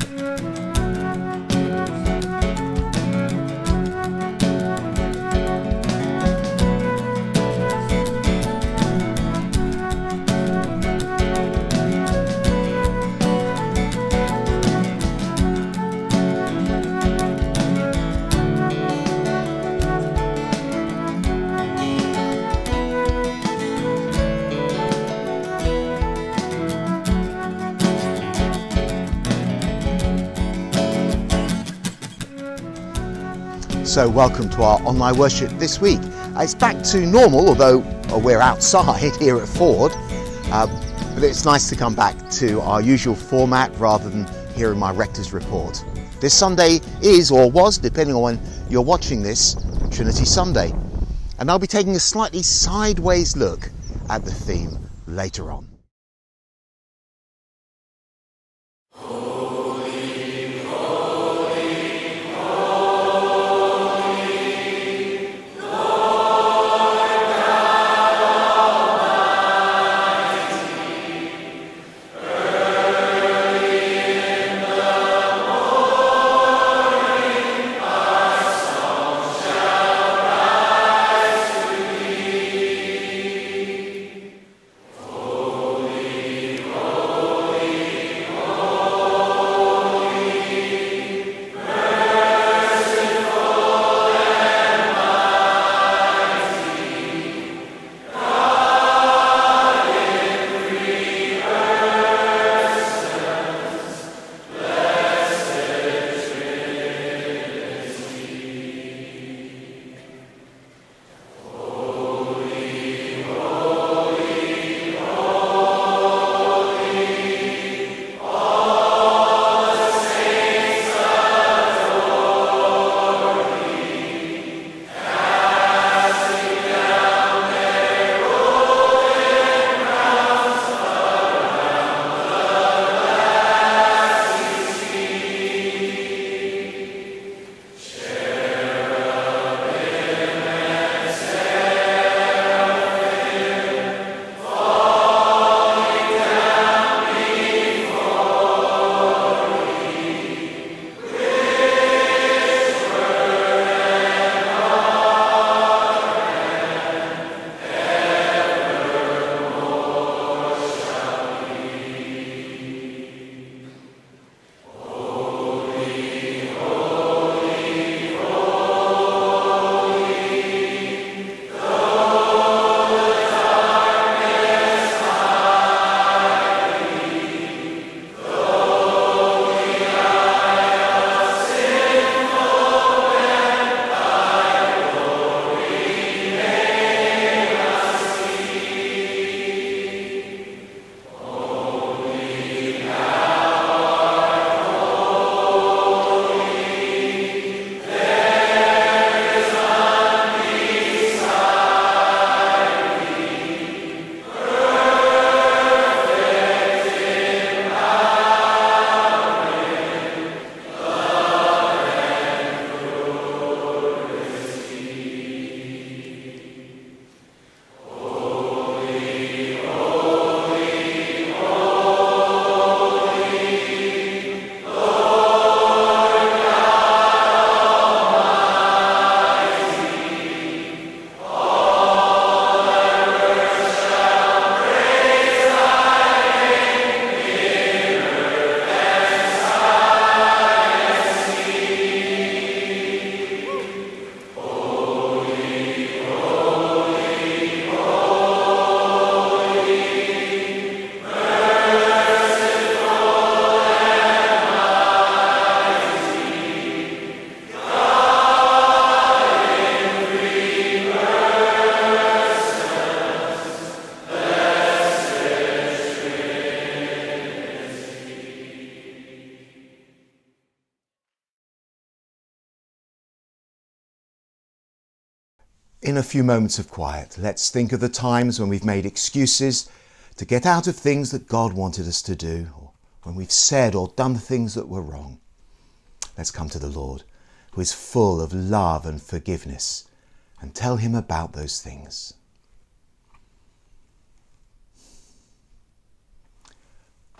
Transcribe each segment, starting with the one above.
So welcome to our online worship this week. It's back to normal, although we're outside here at Ford, but it's nice to come back to our usual format rather than hearing my rector's report. This Sunday is, or was, depending on when you're watching this, Trinity Sunday, and I'll be taking a slightly sideways look at the theme later on. In a few moments of quiet, let's think of the times when we've made excuses to get out of things that God wanted us to do, or when we've said or done things that were wrong. Let's come to the Lord, who is full of love and forgiveness, and tell him about those things.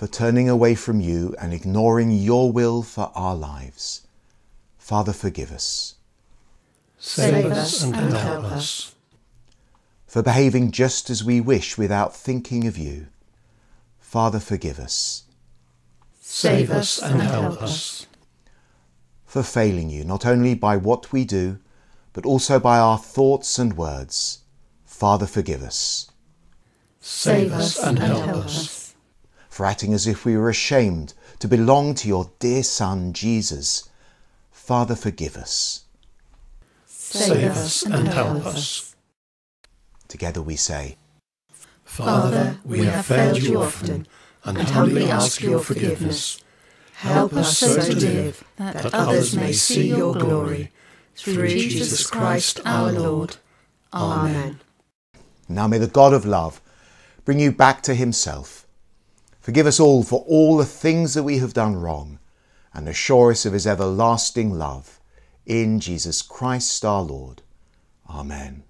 for turning away from you and ignoring your will for our lives. Father, forgive us. Save us and help us. For behaving just as we wish without thinking of you. Father, forgive us. Save us and help us. For failing you, not only by what we do, but also by our thoughts and words. Father, forgive us. Save us and help us. For acting as if we were ashamed to belong to your dear Son, Jesus. Father, forgive us. Save us and help us. Together we say, Father, we have failed you often, and humbly ask your forgiveness. Help us so to live, that others may see your glory. Through Jesus Christ our Lord. Amen. Now may the God of love bring you back to himself. Forgive us all for all the things that we have done wrong, and assure us of his everlasting love. In Jesus Christ our Lord. Amen.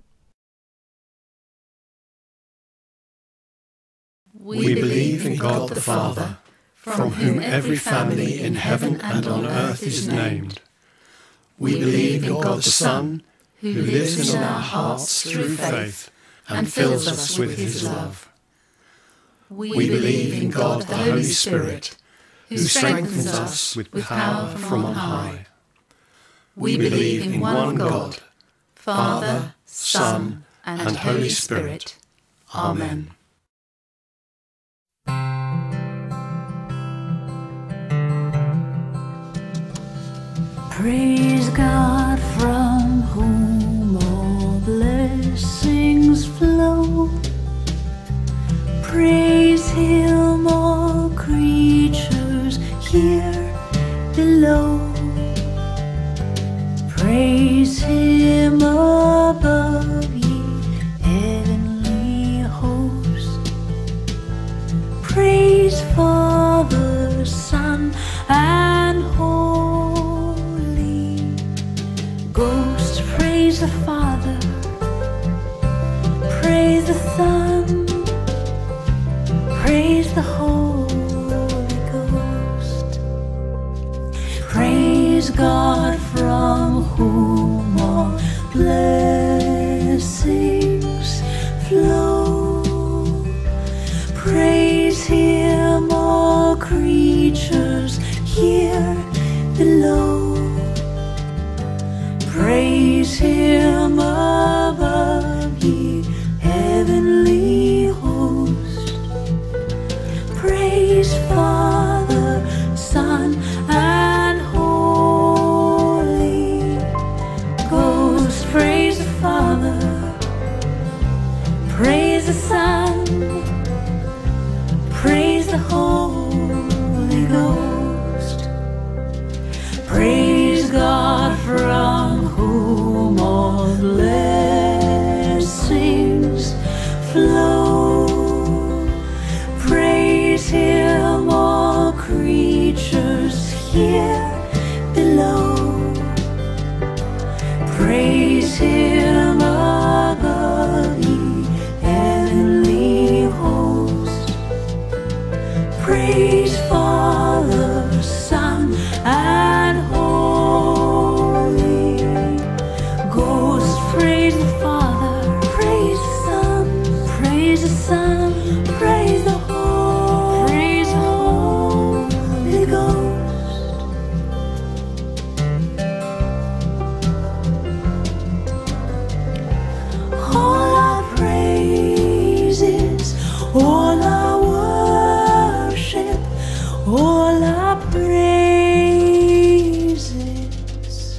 We believe in God the Father, from whom every family in heaven and on earth is named. We believe in God the Son, who lives in our hearts through faith and fills us with his love. We believe in God the Holy Spirit, who strengthens us with power from on high. We believe in one God, Father, Son, and Holy Spirit. Amen. Praise God, from whom all blessings flow. Praise him, all creatures here below. Praise him above, ye heavenly hosts. Praise Father, Son, and Holy Ghost. Praise the Father, praise the Son, praise the Holy Ghost. Praise God, from whom all blessings flow. Praise him, all creatures here below. Praise him above, ye heavenly hosts. Praise Father, Son, and Holy Ghost. Praise the Father, praise the Son, praise the Holy Ghost. Praise God, from whom all blessings flow. Praise him, all creatures here below. Praise him above, ye heavenly hosts. Praise Father, Son, and Holy Ghost. Praise the Father, praise the Son, praise the Son, praise the Holy Ghost. All our praises, all our worship, all our praises.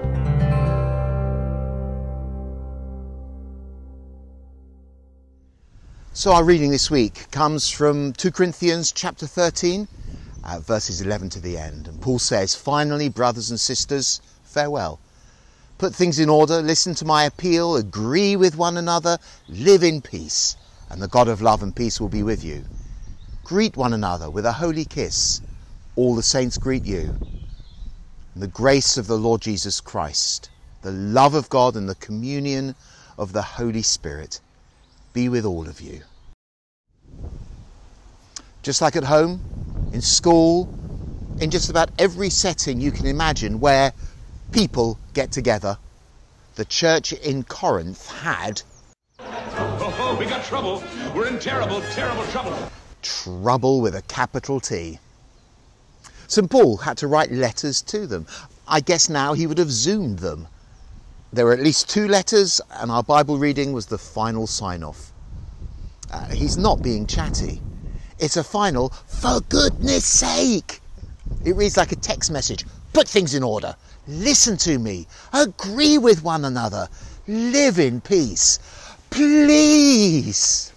So our reading this week comes from 2 Corinthians chapter 13, verses 11 to the end. And Paul says, "Finally, brothers and sisters, farewell. Put things in order, listen to my appeal, agree with one another, live in peace, and the God of love and peace will be with you. Greet one another with a holy kiss. All the saints greet you. And the grace of the Lord Jesus Christ, the love of God, and the communion of the Holy Spirit be with all of you." Just like at home, in school, in just about every setting you can imagine where people get together. The church in Corinth had we got trouble. We're in terrible, terrible trouble. Trouble with a capital T. St. Paul had to write letters to them. I guess now he would have zoomed them. There were at least 2 letters, and our Bible reading was the final sign-off. He's not being chatty. It's a final, for goodness sake. It reads like a text message. Put things in order. Listen to me. Agree with one another. Live in peace. Please.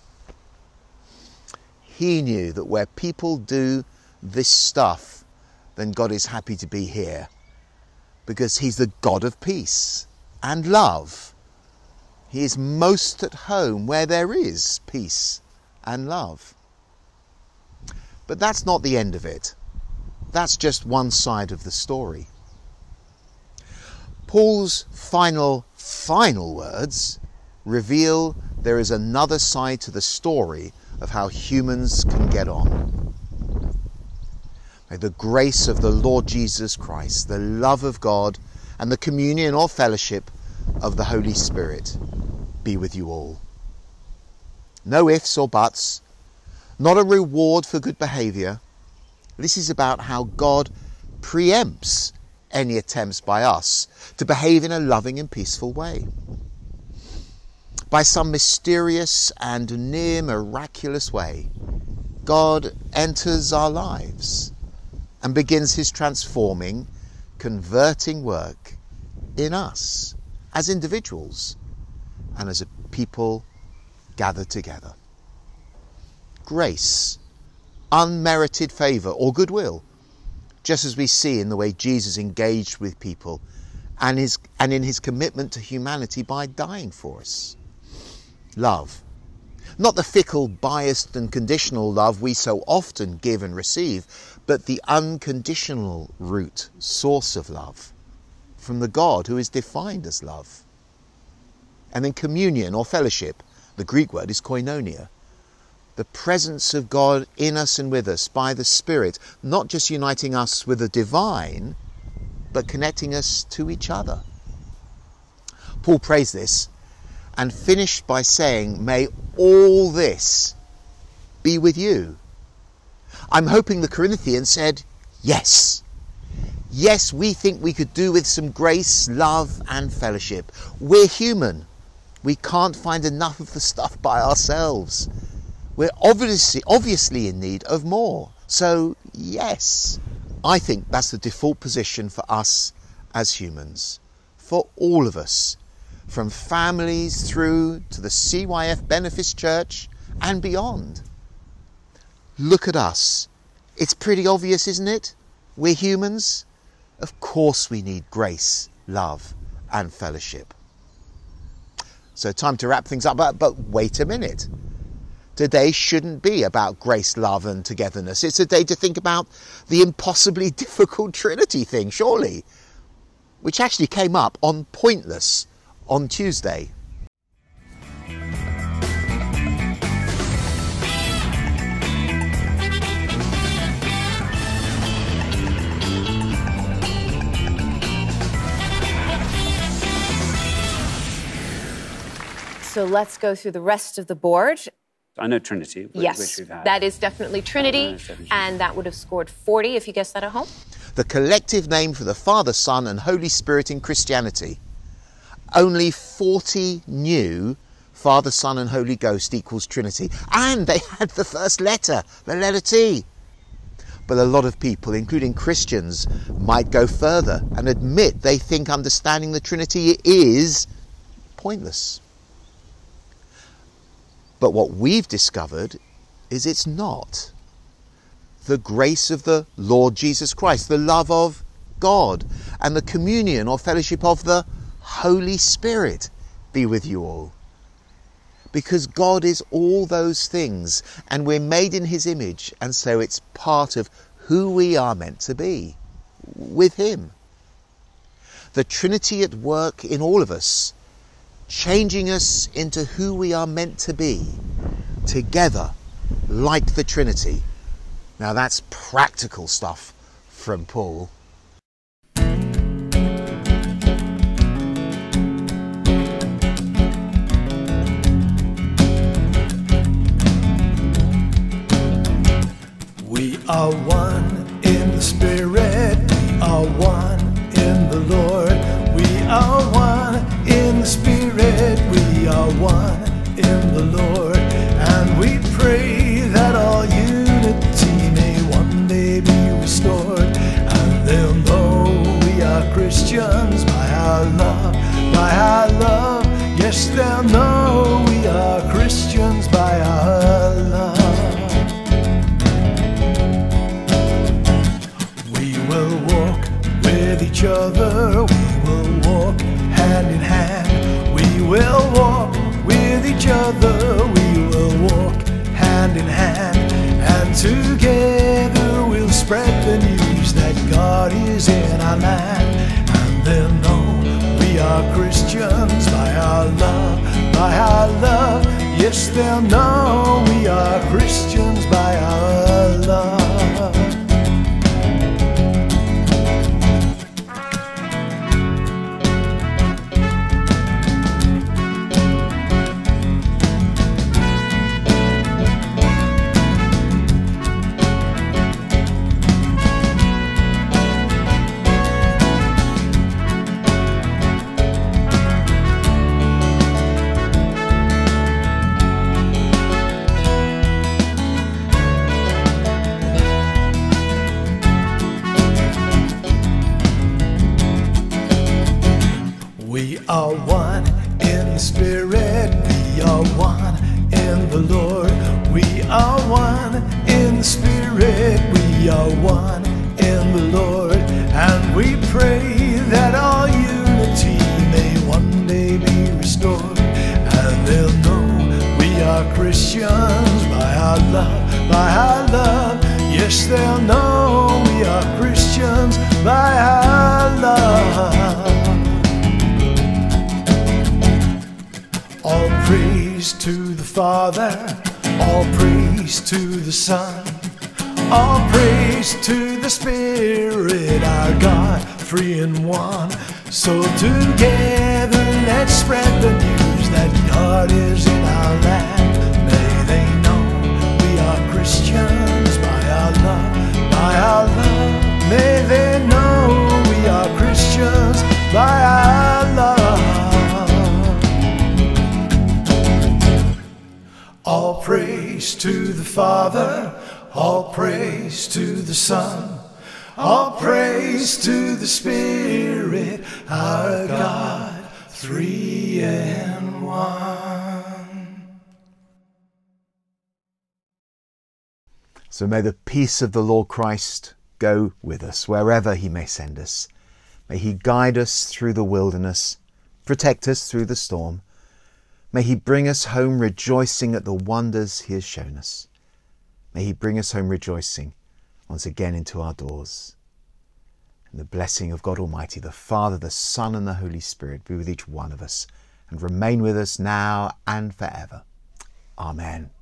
He knew that where people do this stuff, then God is happy to be here, because he's the God of peace and love. He is most at home where there is peace and love. But that's not the end of it. That's just one side of the story. Paul's final words reveal there is another side to the story of how humans can get on. May the grace of the Lord Jesus Christ, the love of God, and the communion or fellowship of the Holy Spirit be with you all. No ifs or buts, not a reward for good behaviour. This is about how God preempts any attempts by us to behave in a loving and peaceful way. By some mysterious and near miraculous way, God enters our lives and begins his transforming, converting work in us as individuals and as a people gathered together. Grace, unmerited favour or goodwill, just as we see in the way Jesus engaged with people and in his commitment to humanity by dying for us. Love, not the fickle, biased and conditional love we so often give and receive, but the unconditional root, source of love, from the God who is defined as love. And then communion or fellowship, the Greek word is koinonia, the presence of God in us and with us by the Spirit, not just uniting us with the divine, but connecting us to each other. Paul prays this and finished by saying, may all this be with you. I'm hoping the Corinthians said, yes. Yes, we think we could do with some grace, love and fellowship. We're human. We can't find enough of the stuff by ourselves. We're obviously in need of more. So, yes, I think that's the default position for us as humans, for all of us, from families through to the CYF Benefice Church and beyond. Look at us. It's pretty obvious, isn't it? We're humans. Of course we need grace, love and fellowship. So time to wrap things up, but wait a minute. Today shouldn't be about grace, love and togetherness. It's a day to think about the impossibly difficult Trinity thing, surely, which actually came up on Pointless on Tuesday. So let's go through the rest of the board. I know Trinity, yes, which we've had. That is definitely Trinity, and that would have scored 40 if you guessed that at home. The collective name for the Father, Son and Holy Spirit in Christianity. Only 40 knew Father, Son and Holy Ghost equals Trinity. And they had the first letter, the letter T. But a lot of people, including Christians, might go further and admit they think understanding the Trinity is pointless. But what we've discovered is it's not. The grace of the Lord Jesus Christ, the love of God, and the communion or fellowship of the Holy Spirit be with you all. Because God is all those things, and we're made in his image, and so it's part of who we are meant to be, with him. The Trinity at work in all of us, changing us into who we are meant to be, together, like the Trinity. Now that's practical stuff from Paul. We are one in the Spirit, we are one in the Lord. We are one in the Spirit, we are one in the Lord. And we pray that all unity may one day be restored. And they'll know we are Christians by our love, by our love. Yes, they'll know we are Christians by our love. We will walk with each other, we will walk hand in hand. We will walk with each other, we will walk hand in hand. And together we'll spread the news that God is in our land. And they'll know we are Christians by our love, by our love. Yes, they'll know we are Christians by our love. We are one in the Spirit, we are one in the Lord. We are one in the Spirit, we are one in the Lord. And we pray that all unity may one day be restored. And they'll know we are Christians by our love, by our love. Yes, they'll know we are Christians by our love. All praise to the Father, all praise to the Son, all praise to the Spirit, our God, three in one. So together let's spread the news that God is in our land. May they know we are Christians by our love, by our love. May they know we are Christians by our love. All praise to the Father, all praise to the Son, all praise to the Spirit, our God, three in one. So may the peace of the Lord Christ go with us wherever he may send us. May he guide us through the wilderness, protect us through the storm. May he bring us home rejoicing at the wonders he has shown us. May he bring us home rejoicing once again into our doors. And the blessing of God Almighty, the Father, the Son and the Holy Spirit be with each one of us and remain with us now and forever. Amen.